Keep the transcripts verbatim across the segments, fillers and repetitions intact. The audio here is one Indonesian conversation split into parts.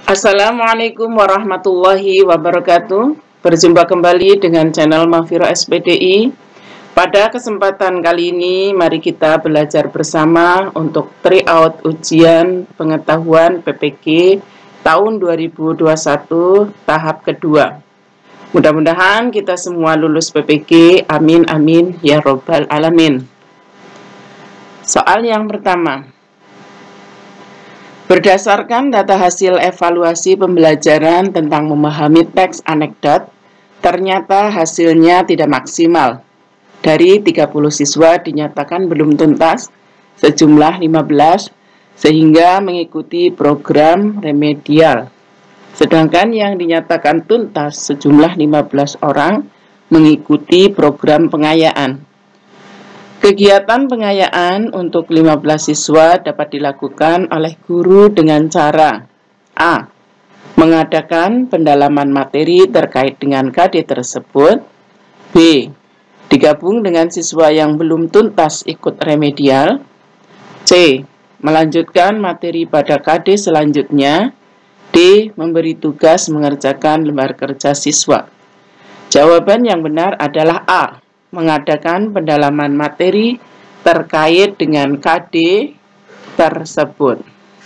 Assalamualaikum warahmatullahi wabarakatuh. Berjumpa kembali dengan channel Mahfira S P D I. Pada kesempatan kali ini, mari kita belajar bersama untuk tryout ujian pengetahuan P P G tahun dua ribu dua puluh satu tahap kedua. Mudah-mudahan kita semua lulus P P G. Amin amin ya robbal alamin. Soal yang pertama. Berdasarkan data hasil evaluasi pembelajaran tentang memahami teks anekdot, ternyata hasilnya tidak maksimal. Dari tiga puluh siswa dinyatakan belum tuntas, sejumlah lima belas, sehingga mengikuti program remedial. Sedangkan yang dinyatakan tuntas sejumlah lima belas orang mengikuti program pengayaan. Kegiatan pengayaan untuk lima belas siswa dapat dilakukan oleh guru dengan cara A. Mengadakan pendalaman materi terkait dengan K D tersebut. B. Digabung dengan siswa yang belum tuntas ikut remedial. C. Melanjutkan materi pada K D selanjutnya. D. Memberi tugas mengerjakan lembar kerja siswa. Jawaban yang benar adalah A. Mengadakan pendalaman materi terkait dengan K D tersebut.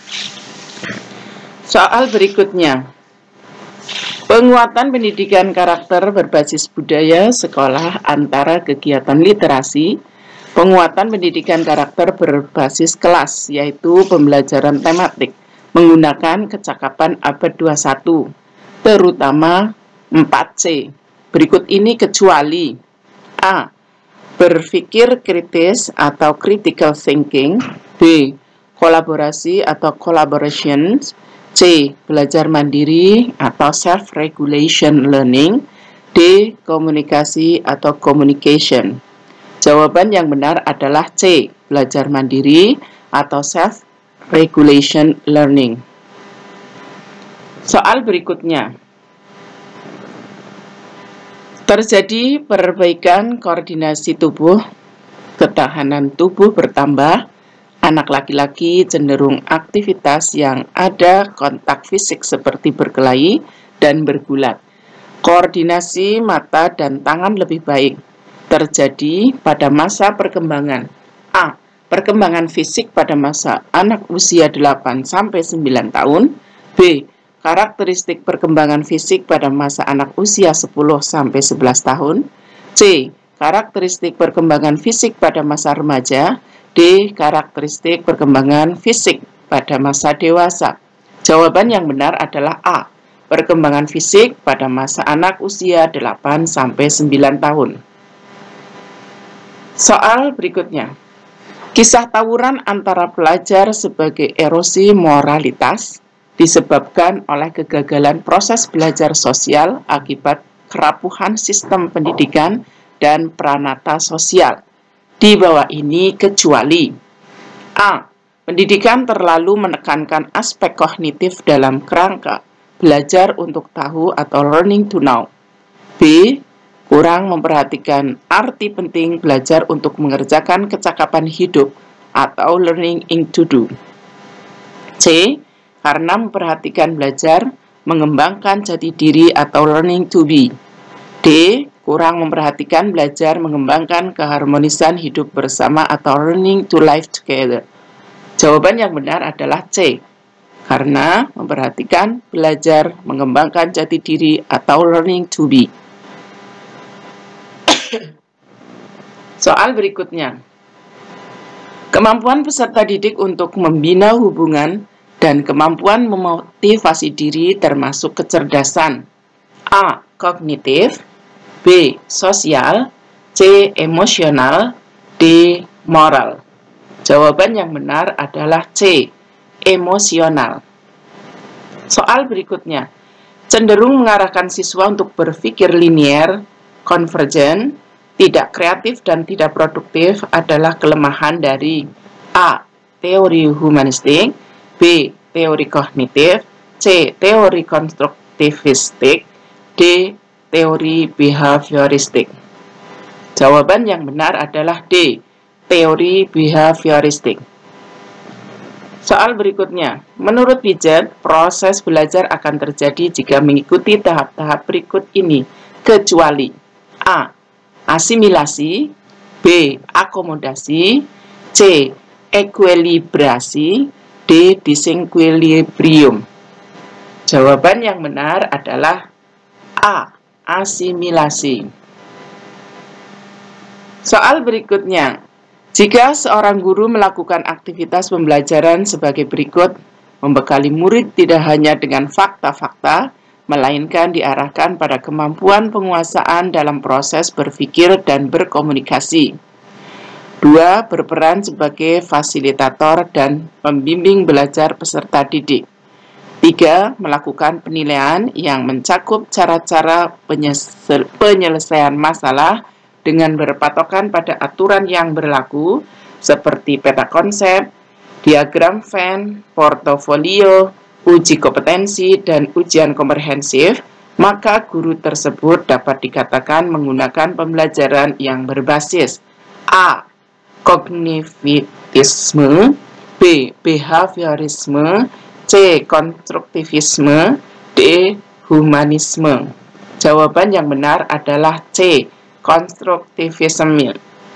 Soal berikutnya. Penguatan pendidikan karakter berbasis budaya sekolah antara kegiatan literasi, penguatan pendidikan karakter berbasis kelas, yaitu pembelajaran tematik, menggunakan kecakapan abad dua puluh satu, terutama empat C. Berikut ini kecuali A. Berpikir kritis atau critical thinking. B. Kolaborasi atau collaborations. C. Belajar mandiri atau self-regulation learning. D. Komunikasi atau communication. Jawaban yang benar adalah C. Belajar mandiri atau self-regulation learning. Soal berikutnya. Terjadi perbaikan koordinasi tubuh, ketahanan tubuh bertambah, anak laki-laki cenderung aktivitas yang ada kontak fisik seperti berkelahi dan bergulat. Koordinasi mata dan tangan lebih baik. Terjadi pada masa perkembangan. A. Perkembangan fisik pada masa anak usia delapan sampai sembilan tahun. B. Karakteristik perkembangan fisik pada masa anak usia sepuluh sampai sebelas tahun. C. Karakteristik perkembangan fisik pada masa remaja. D. Karakteristik perkembangan fisik pada masa dewasa. Jawaban yang benar adalah A. Perkembangan fisik pada masa anak usia delapan sampai sembilan tahun. Soal berikutnya. Kisah tawuran antara pelajar sebagai erosi moralitas disebabkan oleh kegagalan proses belajar sosial akibat kerapuhan sistem pendidikan dan pranata sosial. Di bawah ini kecuali A. Pendidikan terlalu menekankan aspek kognitif dalam kerangka belajar untuk tahu atau learning to know. B. Kurang memperhatikan arti penting belajar untuk mengerjakan kecakapan hidup atau learning to do. C. Karena memperhatikan belajar, mengembangkan jati diri atau learning to be. D. Kurang memperhatikan belajar, mengembangkan keharmonisan hidup bersama atau learning to live together. Jawaban yang benar adalah C. Karena memperhatikan belajar, mengembangkan jati diri atau learning to be. Soal berikutnya. Kemampuan peserta didik untuk membina hubungan dan kemampuan memotivasi diri termasuk kecerdasan. A. Kognitif. B. Sosial. C. Emosional. D. Moral. Jawaban yang benar adalah C. Emosional. Soal berikutnya. Cenderung mengarahkan siswa untuk berpikir linier, konvergen, tidak kreatif dan tidak produktif adalah kelemahan dari A. Teori humanistik. B. Teori kognitif. C. Teori konstruktivistik. D. Teori behavioristik. Jawaban yang benar adalah D. Teori behavioristik. Soal berikutnya, menurut Piaget, proses belajar akan terjadi jika mengikuti tahap-tahap berikut ini, kecuali A. Asimilasi, B. Akomodasi, C. Ekuilibrasi, D. Disequilibrium. Jawaban yang benar adalah A. Asimilasi. Soal berikutnya, jika seorang guru melakukan aktivitas pembelajaran sebagai berikut, membekali murid tidak hanya dengan fakta-fakta, melainkan diarahkan pada kemampuan penguasaan dalam proses berpikir dan berkomunikasi. Dua, berperan sebagai fasilitator dan pembimbing belajar peserta didik. Tiga, melakukan penilaian yang mencakup cara-cara penyelesaian masalah dengan berpatokan pada aturan yang berlaku, seperti peta konsep, diagram Venn, portofolio, uji kompetensi, dan ujian komprehensif, maka guru tersebut dapat dikatakan menggunakan pembelajaran yang berbasis A. Kognitivisme, B. Behaviorisme, C. Konstruktivisme, D. Humanisme. Jawaban yang benar adalah C. Konstruktivisme.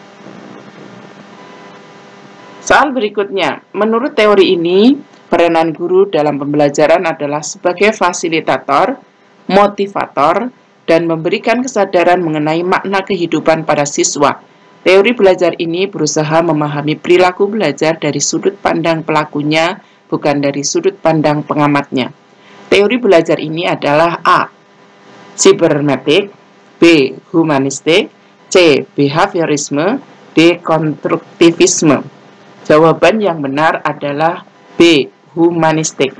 Soal berikutnya, menurut teori ini, peranan guru dalam pembelajaran adalah sebagai fasilitator, motivator, dan memberikan kesadaran mengenai makna kehidupan pada siswa. Teori belajar ini berusaha memahami perilaku belajar dari sudut pandang pelakunya, bukan dari sudut pandang pengamatnya. Teori belajar ini adalah A. Cybernetic, B. Humanistik, C. Behaviorisme, D. Konstruktivisme. Jawaban yang benar adalah B. Humanistik.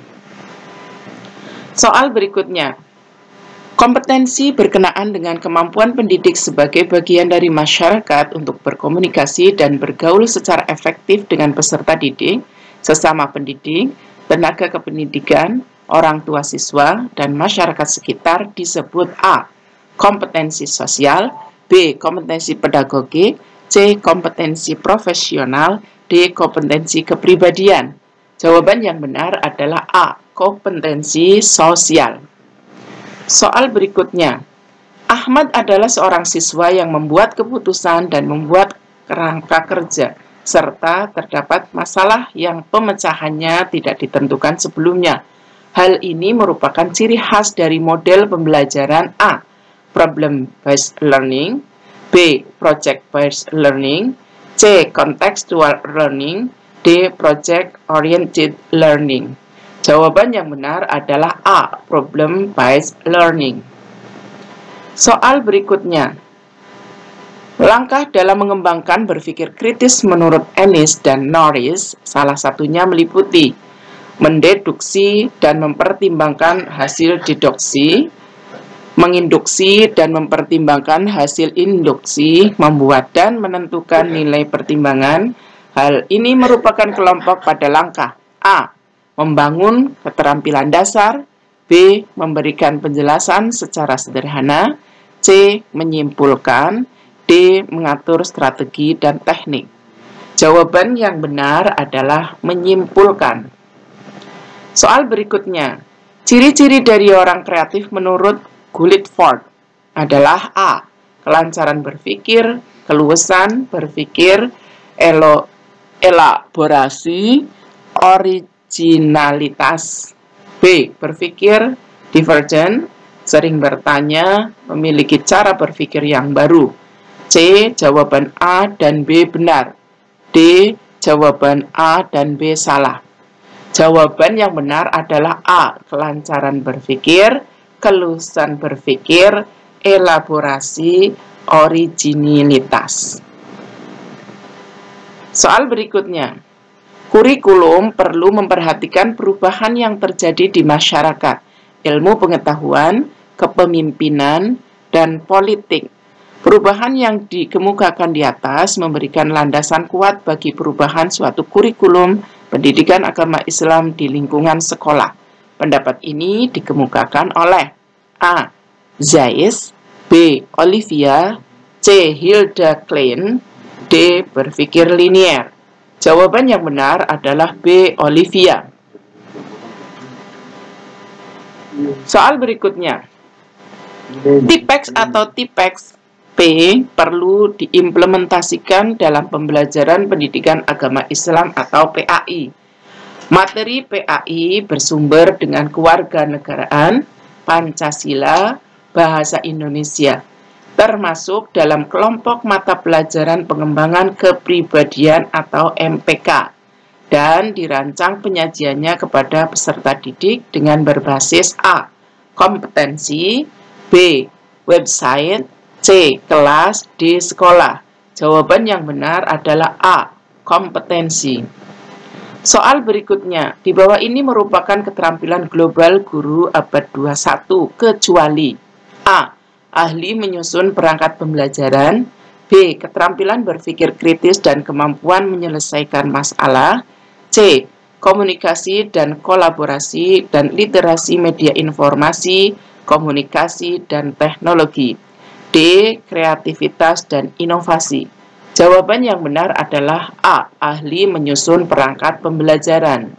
Soal berikutnya, kompetensi berkenaan dengan kemampuan pendidik sebagai bagian dari masyarakat untuk berkomunikasi dan bergaul secara efektif dengan peserta didik, sesama pendidik, tenaga kependidikan, orang tua siswa, dan masyarakat sekitar disebut A. Kompetensi sosial, B. Kompetensi pedagogik, C. Kompetensi profesional, D. Kompetensi kepribadian. Jawaban yang benar adalah A. Kompetensi sosial. Soal berikutnya, Ahmad adalah seorang siswa yang membuat keputusan dan membuat kerangka kerja, serta terdapat masalah yang pemecahannya tidak ditentukan sebelumnya. Hal ini merupakan ciri khas dari model pembelajaran A. Problem-based learning, B. Project-based learning, C. Contextual learning, D. Project-oriented learning. Jawaban yang benar adalah A. Problem-based learning. Soal berikutnya, langkah dalam mengembangkan berpikir kritis menurut Ennis dan Norris, salah satunya meliputi mendeduksi dan mempertimbangkan hasil deduksi, menginduksi dan mempertimbangkan hasil induksi, membuat dan menentukan nilai pertimbangan. Hal ini merupakan kelompok pada langkah A. Membangun keterampilan dasar, B. Memberikan penjelasan secara sederhana, C. Menyimpulkan, D. Mengatur strategi dan teknik. Jawaban yang benar adalah menyimpulkan. Soal berikutnya, ciri-ciri dari orang kreatif menurut Guildford adalah A. Kelancaran berpikir, keluasan berpikir, elo, elaborasi, originalitas. B. Berpikir divergent, sering bertanya, memiliki cara berpikir yang baru. C. Jawaban A dan B benar. D. Jawaban A dan B salah. Jawaban yang benar adalah A. Kelancaran berpikir, keluasan berpikir, elaborasi, originalitas. Soal berikutnya, kurikulum perlu memperhatikan perubahan yang terjadi di masyarakat, ilmu pengetahuan, kepemimpinan, dan politik. Perubahan yang dikemukakan di atas memberikan landasan kuat bagi perubahan suatu kurikulum pendidikan agama Islam di lingkungan sekolah. Pendapat ini dikemukakan oleh A. Zais, B. Olivia, C. Hilda Klein, D. Berpikir linier. Jawaban yang benar adalah B. Olivia. Soal berikutnya. Tipex atau Tipex P perlu diimplementasikan dalam pembelajaran pendidikan agama Islam atau P A I. Materi P A I bersumber dengan kewarganegaraan, Pancasila, bahasa Indonesia, termasuk dalam kelompok mata pelajaran pengembangan kepribadian atau M P K, dan dirancang penyajiannya kepada peserta didik dengan berbasis A. Kompetensi, B. Website, C. Kelas, D. Sekolah. Jawaban yang benar adalah A. Kompetensi. Soal berikutnya, di bawah ini merupakan keterampilan global guru abad dua puluh satu, kecuali A. Ahli menyusun perangkat pembelajaran, B. Keterampilan berpikir kritis dan kemampuan menyelesaikan masalah, C. Komunikasi dan kolaborasi dan literasi media informasi, komunikasi dan teknologi, D. Kreativitas dan inovasi. Jawaban yang benar adalah A. Ahli menyusun perangkat pembelajaran.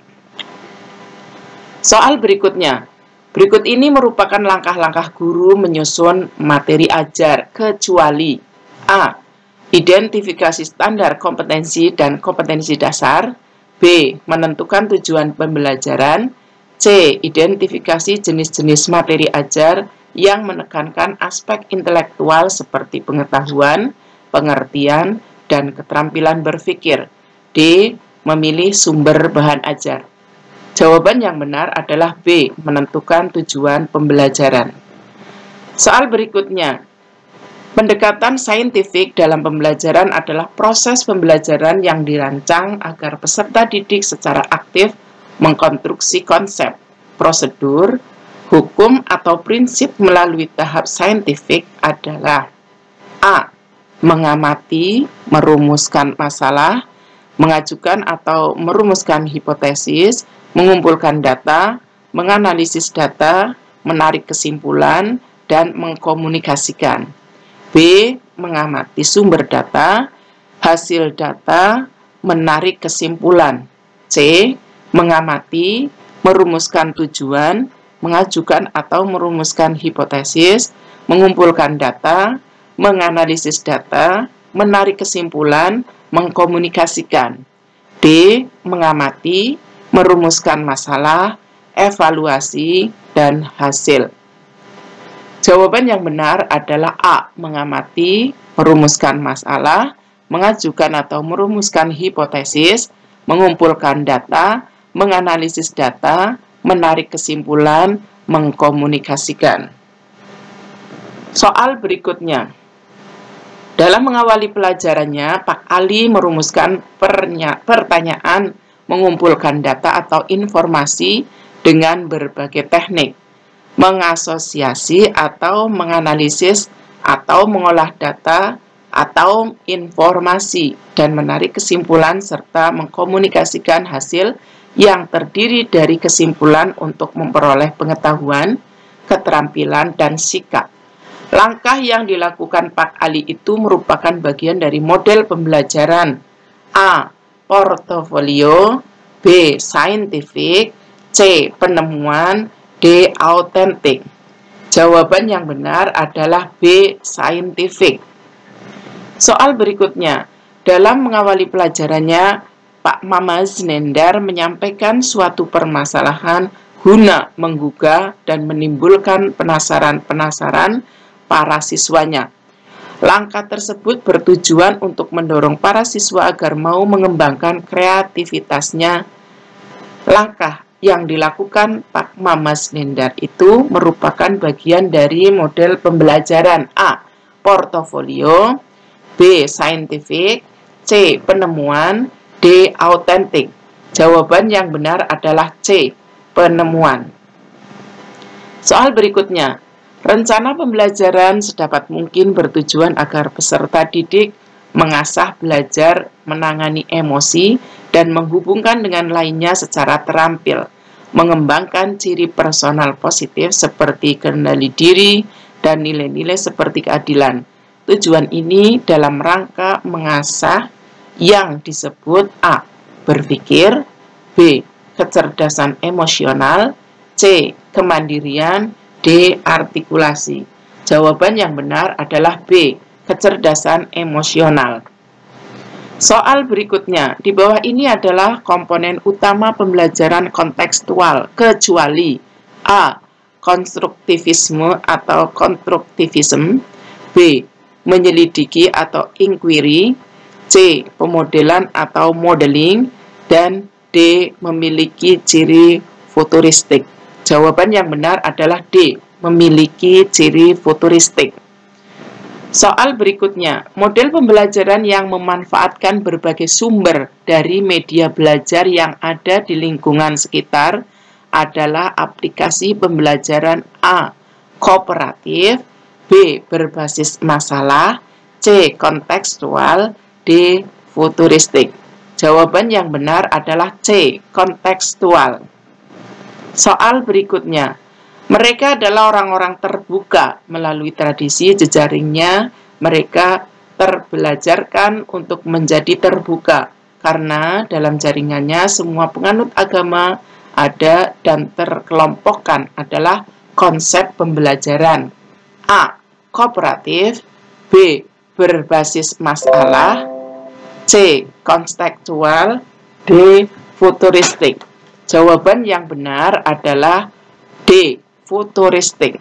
Soal berikutnya. Berikut ini merupakan langkah-langkah guru menyusun materi ajar, kecuali A. Identifikasi standar kompetensi dan kompetensi dasar, B. Menentukan tujuan pembelajaran, C. Identifikasi jenis-jenis materi ajar yang menekankan aspek intelektual seperti pengetahuan, pengertian, dan keterampilan berpikir, D. Memilih sumber bahan ajar. Jawaban yang benar adalah B. Menentukan tujuan pembelajaran. Soal berikutnya. Pendekatan saintifik dalam pembelajaran adalah proses pembelajaran yang dirancang agar peserta didik secara aktif mengkonstruksi konsep, prosedur, hukum, atau prinsip melalui tahap saintifik adalah A. Mengamati, merumuskan masalah, mengajukan atau merumuskan hipotesis, mengumpulkan data, menganalisis data, menarik kesimpulan, dan mengkomunikasikan. B. Mengamati sumber data, hasil data, menarik kesimpulan. C. Mengamati, merumuskan tujuan, mengajukan atau merumuskan hipotesis, mengumpulkan data, menganalisis data, menarik kesimpulan, mengkomunikasikan. D. Mengamati, merumuskan masalah, evaluasi, dan hasil. Jawaban yang benar adalah A. Mengamati, merumuskan masalah, mengajukan atau merumuskan hipotesis, mengumpulkan data, menganalisis data, menarik kesimpulan, mengkomunikasikan. Soal berikutnya. Dalam mengawali pelajarannya, Pak Ali merumuskan pertanyaan, mengumpulkan data atau informasi dengan berbagai teknik, mengasosiasi atau menganalisis atau mengolah data atau informasi, dan menarik kesimpulan serta mengkomunikasikan hasil yang terdiri dari kesimpulan untuk memperoleh pengetahuan, keterampilan, dan sikap. Langkah yang dilakukan Pak Ali itu merupakan bagian dari model pembelajaran A. Portofolio, B. Saintifik, C. Penemuan, D. Autentik. Jawaban yang benar adalah B. Saintifik. Soal berikutnya. Dalam mengawali pelajarannya, Pak Mamaz Nendar menyampaikan suatu permasalahan guna menggugah dan menimbulkan penasaran-penasaran para siswanya. Langkah tersebut bertujuan untuk mendorong para siswa agar mau mengembangkan kreativitasnya. Langkah yang dilakukan Pak Mamaz Nendar itu merupakan bagian dari model pembelajaran A. Portofolio, B. Saintifik, C. Penemuan, D. Autentik. Jawaban yang benar adalah C. Penemuan. Soal berikutnya. Rencana pembelajaran sedapat mungkin bertujuan agar peserta didik mengasah belajar menangani emosi dan menghubungkan dengan lainnya secara terampil, mengembangkan ciri personal positif seperti kendali diri dan nilai-nilai seperti keadilan. Tujuan ini dalam rangka mengasah yang disebut A. Berpikir, B. Kecerdasan emosional, C. Kemandirian, D. Artikulasi. Jawaban yang benar adalah B. Kecerdasan emosional. Soal berikutnya, di bawah ini adalah komponen utama pembelajaran kontekstual, kecuali A. Konstruktivisme atau konstruktivism, B. Menyelidiki atau inquiry, C. Pemodelan atau modeling, dan D. Memiliki ciri futuristik. Jawaban yang benar adalah D. Memiliki ciri futuristik. Soal berikutnya, model pembelajaran yang memanfaatkan berbagai sumber dari media belajar yang ada di lingkungan sekitar adalah aplikasi pembelajaran A. Kooperatif, B. Berbasis masalah, C. Kontekstual, D. Futuristik. Jawaban yang benar adalah C. Kontekstual. Soal berikutnya, mereka adalah orang-orang terbuka melalui tradisi jejaringnya. Mereka terbelajarkan untuk menjadi terbuka karena dalam jaringannya semua penganut agama ada dan terkelompokkan adalah konsep pembelajaran. A. Kooperatif, B. Berbasis masalah, C. Kontekstual, D. Futuristik. Jawaban yang benar adalah D. Futuristik.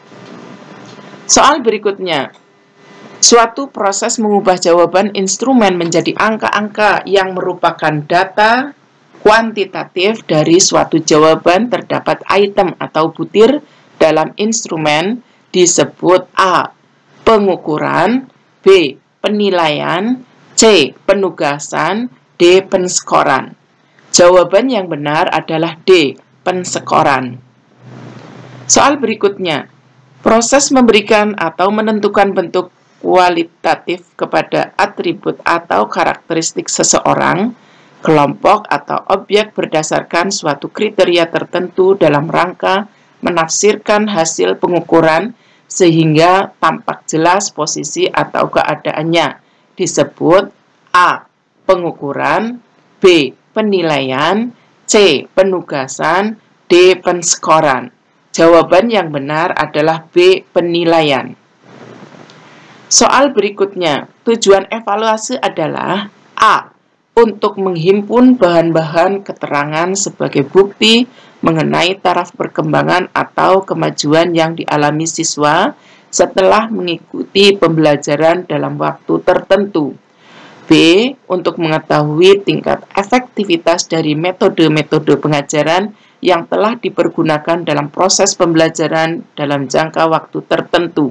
Soal berikutnya, suatu proses mengubah jawaban instrumen menjadi angka-angka yang merupakan data kuantitatif dari suatu jawaban terdapat item atau butir dalam instrumen disebut A. Pengukuran, B. Penilaian, C. Penugasan, D. Penskoran. Jawaban yang benar adalah D. Penskoran. Soal berikutnya, proses memberikan atau menentukan bentuk kualitatif kepada atribut atau karakteristik seseorang, kelompok atau objek berdasarkan suatu kriteria tertentu dalam rangka menafsirkan hasil pengukuran sehingga tampak jelas posisi atau keadaannya disebut A. Pengukuran, B. Penilaian, C. Penugasan, D. Penskoran. Jawaban yang benar adalah B. Penilaian. Soal berikutnya, tujuan evaluasi adalah A. Untuk menghimpun bahan-bahan keterangan sebagai bukti mengenai taraf perkembangan atau kemajuan yang dialami siswa setelah mengikuti pembelajaran dalam waktu tertentu. B. Untuk mengetahui tingkat efektivitas dari metode-metode pengajaran yang telah dipergunakan dalam proses pembelajaran dalam jangka waktu tertentu.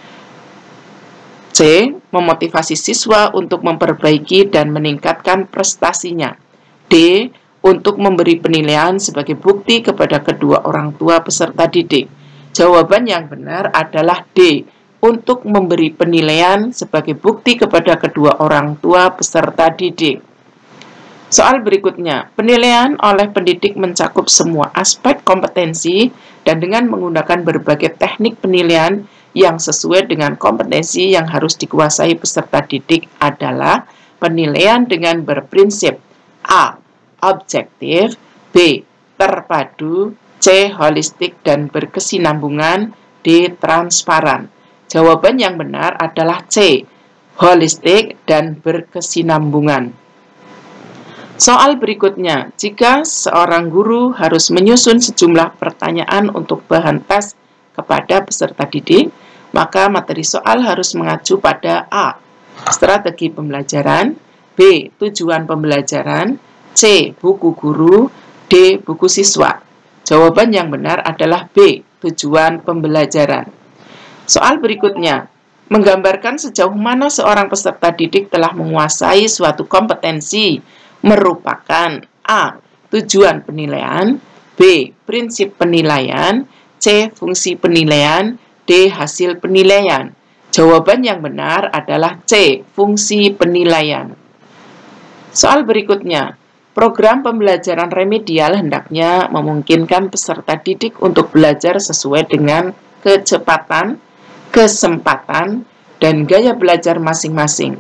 C. Memotivasi siswa untuk memperbaiki dan meningkatkan prestasinya. D. Untuk memberi penilaian sebagai bukti kepada kedua orang tua peserta didik. Jawaban yang benar adalah D. Untuk memberi penilaian sebagai bukti kepada kedua orang tua peserta didik. Soal berikutnya, penilaian oleh pendidik mencakup semua aspek kompetensi dan dengan menggunakan berbagai teknik penilaian yang sesuai dengan kompetensi yang harus dikuasai peserta didik adalah penilaian dengan berprinsip A. Objektif, B. Terpadu, C. Holistik dan berkesinambungan, D. Transparan. Jawaban yang benar adalah C. Holistik dan berkesinambungan. Soal berikutnya, jika seorang guru harus menyusun sejumlah pertanyaan untuk bahan tes kepada peserta didik, maka materi soal harus mengacu pada A. Strategi pembelajaran, B. Tujuan pembelajaran, C. Buku guru, D. Buku siswa. Jawaban yang benar adalah B. Tujuan pembelajaran. Soal berikutnya, menggambarkan sejauh mana seorang peserta didik telah menguasai suatu kompetensi merupakan A. Tujuan penilaian, B. Prinsip penilaian, C. Fungsi penilaian, D. Hasil penilaian. Jawaban yang benar adalah C. Fungsi penilaian. Soal berikutnya, program pembelajaran remedial hendaknya memungkinkan peserta didik untuk belajar sesuai dengan kecepatan, kesempatan, dan gaya belajar masing-masing.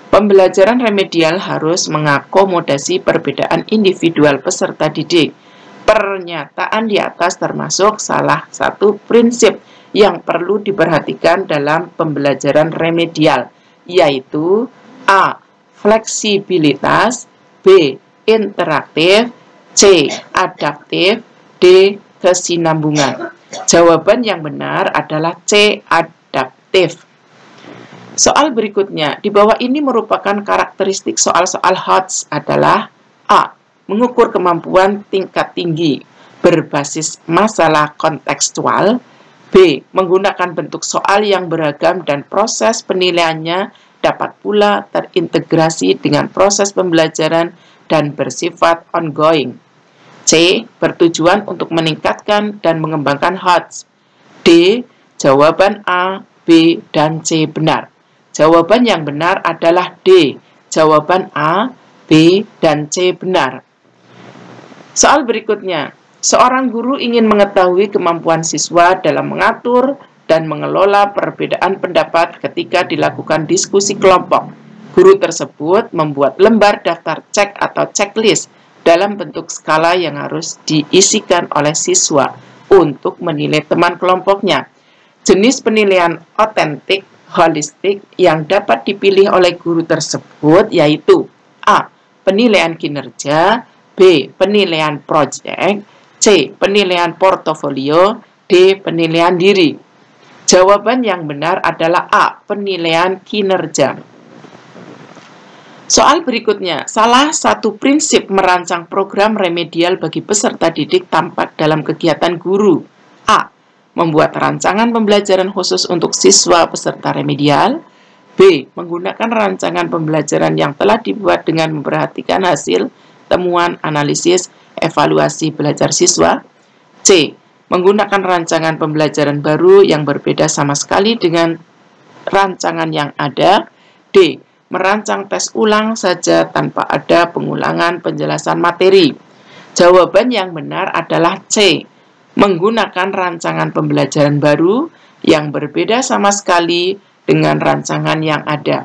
Pembelajaran remedial harus mengakomodasi perbedaan individual peserta didik. Pernyataan di atas termasuk salah satu prinsip yang perlu diperhatikan dalam pembelajaran remedial, yaitu A. Fleksibilitas, B. Interaktif, C. Adaptif, D. Kesinambungan. Jawaban yang benar adalah C. Adaptif. Soal berikutnya, di bawah ini merupakan karakteristik soal-soal H O T S adalah A. Mengukur kemampuan tingkat tinggi berbasis masalah kontekstual, B. Menggunakan bentuk soal yang beragam dan proses penilaiannya dapat pula terintegrasi dengan proses pembelajaran dan bersifat ongoing. C. Bertujuan untuk meningkatkan dan mengembangkan H O T S. D. Jawaban A, B, dan C benar. Jawaban yang benar adalah D. Jawaban A, B, dan C benar. Soal berikutnya. Seorang guru ingin mengetahui kemampuan siswa dalam mengatur dan mengelola perbedaan pendapat ketika dilakukan diskusi kelompok. Guru tersebut membuat lembar daftar cek atau checklist dalam bentuk skala yang harus diisikan oleh siswa untuk menilai teman kelompoknya. Jenis penilaian otentik holistik yang dapat dipilih oleh guru tersebut yaitu A. Penilaian kinerja, B. Penilaian proyek, C. Penilaian portofolio, D. Penilaian diri. Jawaban yang benar adalah A. Penilaian kinerja. Soal berikutnya, salah satu prinsip merancang program remedial bagi peserta didik tampak dalam kegiatan guru. A. Membuat rancangan pembelajaran khusus untuk siswa peserta remedial. B. Menggunakan rancangan pembelajaran yang telah dibuat dengan memperhatikan hasil temuan analisis evaluasi belajar siswa. C. Menggunakan rancangan pembelajaran baru yang berbeda sama sekali dengan rancangan yang ada. D. Merancang tes ulang saja tanpa ada pengulangan penjelasan materi. Jawaban yang benar adalah C. Menggunakan rancangan pembelajaran baru yang berbeda sama sekali dengan rancangan yang ada.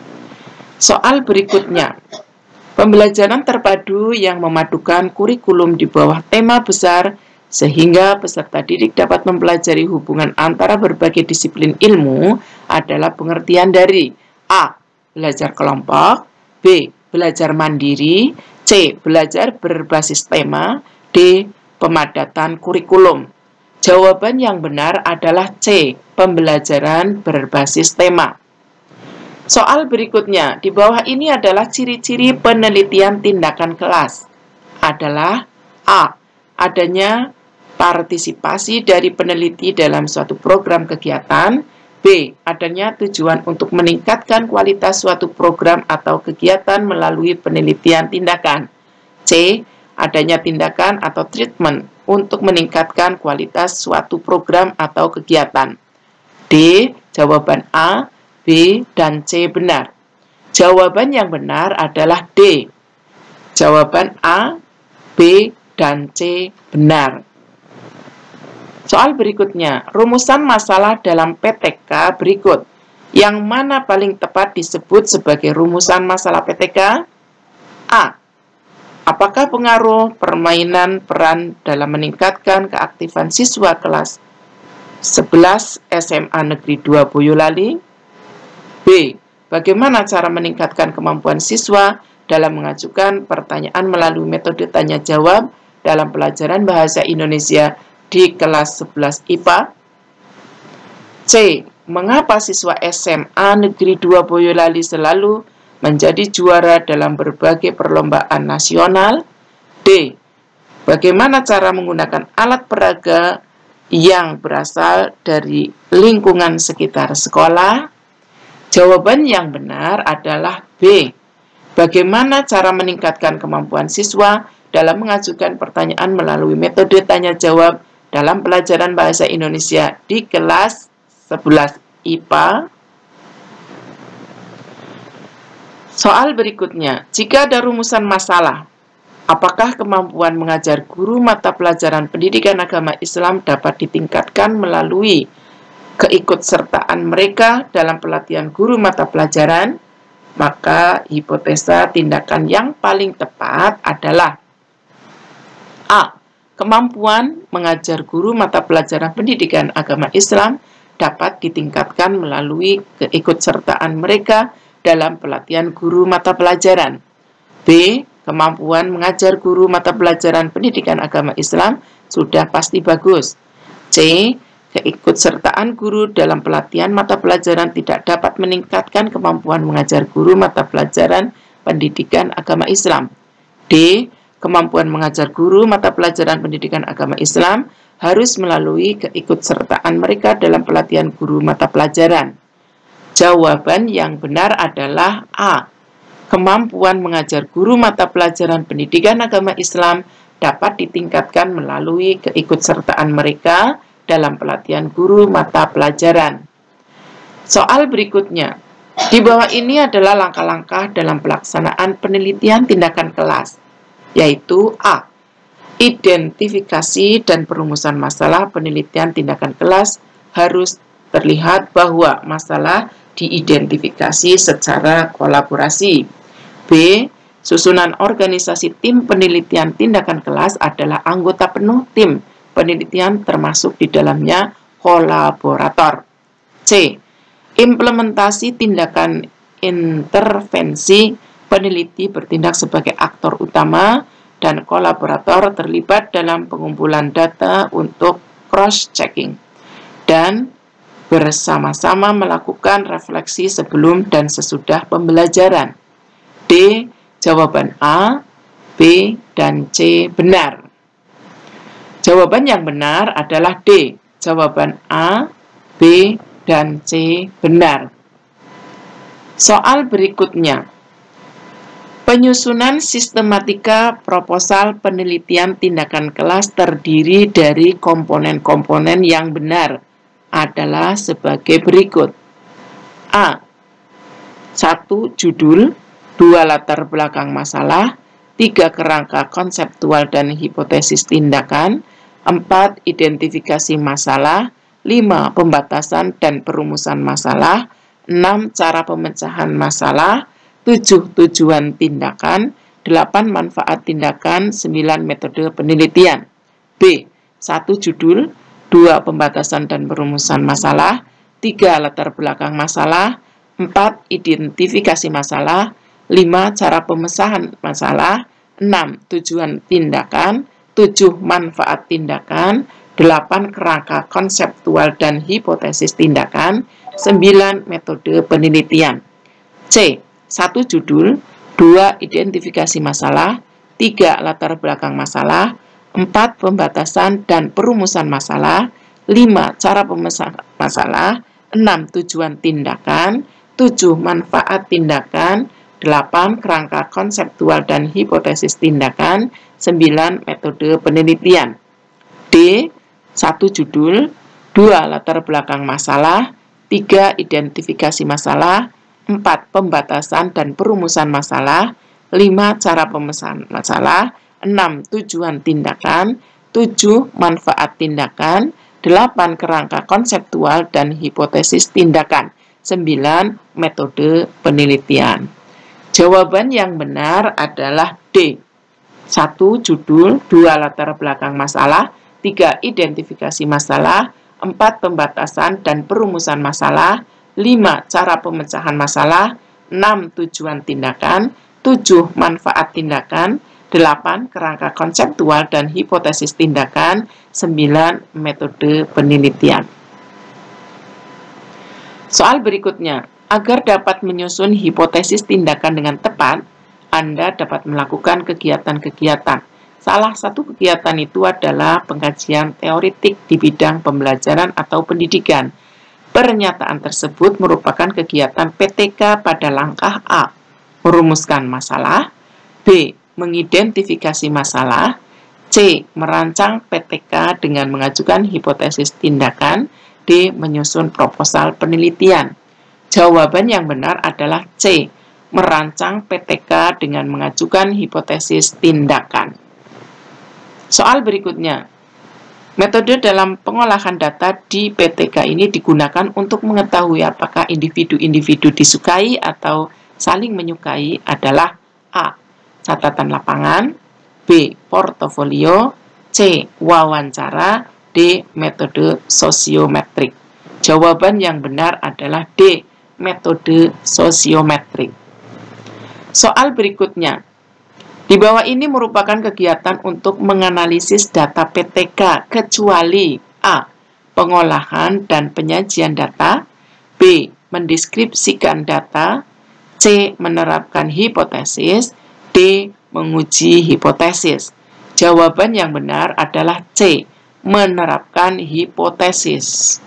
Soal berikutnya. Pembelajaran terpadu yang memadukan kurikulum di bawah tema besar sehingga peserta didik dapat mempelajari hubungan antara berbagai disiplin ilmu adalah pengertian dari A. Belajar kelompok, B. Belajar mandiri, C. Belajar berbasis tema, D. Pemadatan kurikulum. Jawaban yang benar adalah C. Pembelajaran berbasis tema. Soal berikutnya, di bawah ini adalah ciri-ciri penelitian tindakan kelas. Adalah A. Adanya partisipasi dari peneliti dalam suatu program kegiatan. B. Adanya tujuan untuk meningkatkan kualitas suatu program atau kegiatan melalui penelitian tindakan. C. Adanya tindakan atau treatment untuk meningkatkan kualitas suatu program atau kegiatan. D. Jawaban A, B, dan C benar. Jawaban yang benar adalah D. Jawaban A, B, dan C benar. Soal berikutnya, rumusan masalah dalam P T K berikut. Yang mana paling tepat disebut sebagai rumusan masalah P T K? A. Apakah pengaruh permainan peran dalam meningkatkan keaktifan siswa kelas sebelas S M A Negeri dua Boyolali? B. Bagaimana cara meningkatkan kemampuan siswa dalam mengajukan pertanyaan melalui metode tanya-jawab dalam pelajaran bahasa Indonesia di kelas sebelas I P A? C. Mengapa siswa S M A Negeri dua Boyolali selalu menjadi juara dalam berbagai perlombaan nasional? D. Bagaimana cara menggunakan alat peraga yang berasal dari lingkungan sekitar sekolah? Jawaban yang benar adalah B. Bagaimana cara meningkatkan kemampuan siswa dalam mengajukan pertanyaan melalui metode tanya-jawab dalam pelajaran bahasa Indonesia di kelas sebelas I P A? Soal berikutnya, jika ada rumusan masalah, apakah kemampuan mengajar guru mata pelajaran pendidikan agama Islam dapat ditingkatkan melalui keikutsertaan mereka dalam pelatihan guru mata pelajaran? Maka hipotesa tindakan yang paling tepat adalah A. Kemampuan mengajar guru mata pelajaran pendidikan agama Islam dapat ditingkatkan melalui keikutsertaan mereka dalam pelatihan guru mata pelajaran. B. Kemampuan mengajar guru mata pelajaran pendidikan agama Islam sudah pasti bagus. C. Keikutsertaan guru dalam pelatihan mata pelajaran tidak dapat meningkatkan kemampuan mengajar guru mata pelajaran pendidikan agama Islam. D. Kemampuan mengajar guru mata pelajaran pendidikan agama Islam harus melalui keikutsertaan mereka dalam pelatihan guru mata pelajaran. Jawaban yang benar adalah A. Kemampuan mengajar guru mata pelajaran pendidikan agama Islam dapat ditingkatkan melalui keikutsertaan mereka dalam pelatihan guru mata pelajaran. Soal berikutnya, di bawah ini adalah langkah-langkah dalam pelaksanaan penelitian tindakan kelas, yaitu A. Identifikasi dan perumusan masalah penelitian tindakan kelas harus terlihat bahwa masalah diidentifikasi secara kolaborasi. B. Susunan organisasi tim penelitian tindakan kelas adalah anggota penuh tim penelitian termasuk di dalamnya kolaborator. C. Implementasi tindakan intervensi peneliti bertindak sebagai aktor utama dan kolaborator terlibat dalam pengumpulan data untuk cross-checking dan bersama-sama melakukan refleksi sebelum dan sesudah pembelajaran. D. Jawaban A, B, dan C benar. Jawaban yang benar adalah D. Jawaban A, B, dan C benar. Soal berikutnya. Penyusunan sistematika proposal penelitian tindakan kelas terdiri dari komponen-komponen yang benar adalah sebagai berikut. A. satu. Judul, dua. Latar belakang masalah, tiga. Kerangka konseptual dan hipotesis tindakan, empat. Identifikasi masalah, lima. Pembatasan dan perumusan masalah, enam. Cara pemecahan masalah, tujuh. Tujuan tindakan, delapan. Manfaat tindakan, sembilan. Metode penelitian. B. satu. Judul, dua. Pembatasan dan perumusan masalah, tiga. Latar belakang masalah, empat. Identifikasi masalah, lima. Cara pemecahan masalah, enam. Tujuan tindakan, tujuh. Manfaat tindakan, delapan. Kerangka konseptual dan hipotesis tindakan, sembilan. Metode penelitian. C. satu. Judul, dua. Identifikasi masalah, tiga. Latar belakang masalah, empat. Pembatasan dan perumusan masalah, lima. Cara pemecahan masalah, enam. Tujuan tindakan, tujuh. Manfaat tindakan, delapan. Kerangka konseptual dan hipotesis tindakan, sembilan. Metode penelitian. D. satu. Judul, dua. Latar belakang masalah, tiga. Identifikasi masalah, empat. Pembatasan dan perumusan masalah, lima. Cara pemecahan masalah, enam. Tujuan tindakan, tujuh. Manfaat tindakan, delapan. Kerangka konseptual dan hipotesis tindakan, sembilan. Metode penelitian. Jawaban yang benar adalah D. satu. Judul, dua. Latar belakang masalah, tiga. Identifikasi masalah, empat. Pembatasan dan perumusan masalah, lima. Cara pemecahan masalah, enam. Tujuan tindakan, tujuh. Manfaat tindakan, delapan. Kerangka konseptual dan hipotesis tindakan, sembilan. Metode penelitian. Soal berikutnya. Agar dapat menyusun hipotesis tindakan dengan tepat, Anda dapat melakukan kegiatan-kegiatan. Salah satu kegiatan itu adalah pengkajian teoretik di bidang pembelajaran atau pendidikan. Pernyataan tersebut merupakan kegiatan P T K pada langkah A. Merumuskan masalah, B. Mengidentifikasi masalah, C. Merancang P T K dengan mengajukan hipotesis tindakan, D. Menyusun proposal penelitian. Jawaban yang benar adalah C. Merancang P T K dengan mengajukan hipotesis tindakan. Soal berikutnya. Metode dalam pengolahan data di P T K ini digunakan untuk mengetahui apakah individu-individu disukai atau saling menyukai adalah A. Catatan lapangan, B. Portofolio, C. Wawancara, D. Metode sosiometrik. Jawaban yang benar adalah D. Metode sosiometrik. Soal berikutnya. Di bawah ini merupakan kegiatan untuk menganalisis data P T K kecuali A. Pengolahan dan penyajian data, B. Mendeskripsikan data, C. Menerapkan hipotesis, D. Menguji hipotesis. Jawaban yang benar adalah C. Menerapkan hipotesis.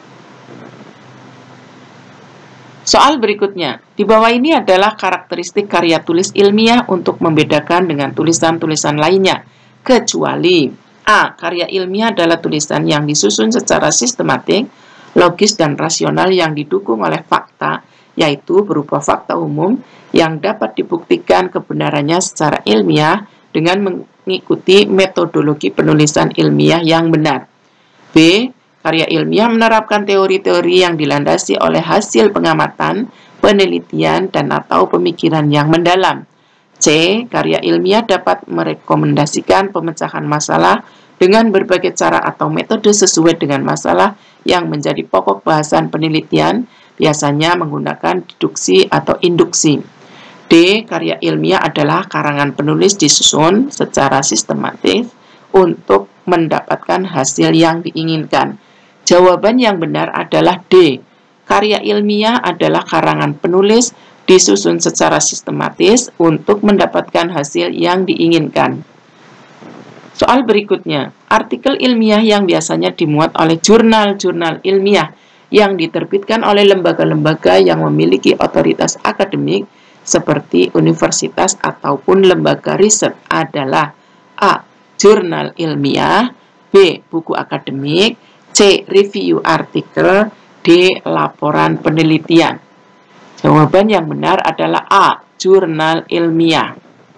Soal berikutnya, di bawah ini adalah karakteristik karya tulis ilmiah untuk membedakan dengan tulisan-tulisan lainnya, kecuali A. Karya ilmiah adalah tulisan yang disusun secara sistematik, logis, dan rasional yang didukung oleh fakta, yaitu berupa fakta umum yang dapat dibuktikan kebenarannya secara ilmiah dengan mengikuti metodologi penulisan ilmiah yang benar. B. Karya ilmiah menerapkan teori-teori yang dilandasi oleh hasil pengamatan, penelitian, dan atau pemikiran yang mendalam. C. Karya ilmiah dapat merekomendasikan pemecahan masalah dengan berbagai cara atau metode sesuai dengan masalah yang menjadi pokok bahasan penelitian, biasanya menggunakan deduksi atau induksi. D. Karya ilmiah adalah karangan penulis disusun secara sistematis untuk mendapatkan hasil yang diinginkan. Jawaban yang benar adalah D. Karya ilmiah adalah karangan penulis disusun secara sistematis untuk mendapatkan hasil yang diinginkan. Soal berikutnya, artikel ilmiah yang biasanya dimuat oleh jurnal-jurnal ilmiah yang diterbitkan oleh lembaga-lembaga yang memiliki otoritas akademik seperti universitas ataupun lembaga riset adalah A. Jurnal ilmiah, B. Buku akademik, C. Review artikel, D. Laporan penelitian. Jawaban yang benar adalah A. Jurnal ilmiah.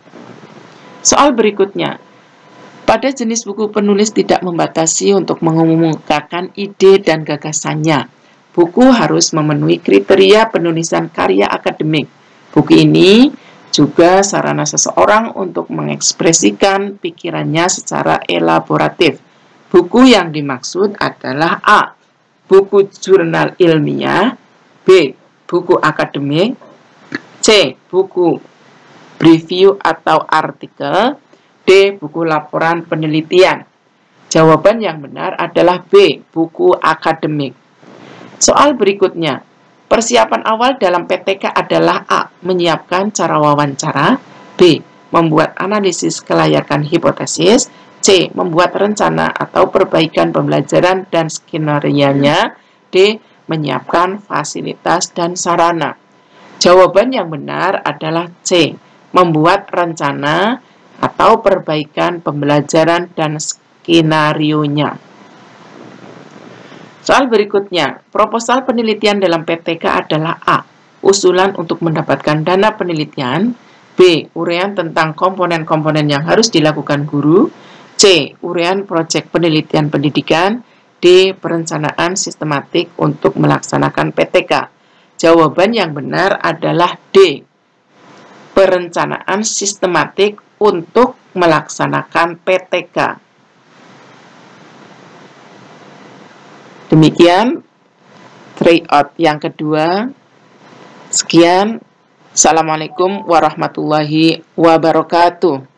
Soal berikutnya. Pada jenis buku penulis tidak membatasi untuk mengumumkakan ide dan gagasannya. Buku harus memenuhi kriteria penulisan karya akademik. Buku ini juga sarana seseorang untuk mengekspresikan pikirannya secara elaboratif. Buku yang dimaksud adalah A. Buku jurnal ilmiah, B. Buku akademik, C. Buku review atau artikel, D. Buku laporan penelitian. Jawaban yang benar adalah B. Buku akademik. Soal berikutnya. Persiapan awal dalam P T K adalah A. Menyiapkan cara wawancara, B. Membuat analisis kelayakan hipotesis, C. Membuat rencana atau perbaikan pembelajaran dan skenario-nya, D. Menyiapkan fasilitas dan sarana. Jawaban yang benar adalah C. Membuat rencana atau perbaikan pembelajaran dan skenario-nya. Soal berikutnya, proposal penelitian dalam P T K adalah A. Usulan untuk mendapatkan dana penelitian, B. Uraian tentang komponen-komponen yang harus dilakukan guru, C. Uraian proyek penelitian pendidikan, D. Perencanaan sistematik untuk melaksanakan P T K. Jawaban yang benar adalah D. Perencanaan sistematik untuk melaksanakan P T K. Demikian tryout yang kedua. Sekian. Assalamualaikum warahmatullahi wabarakatuh.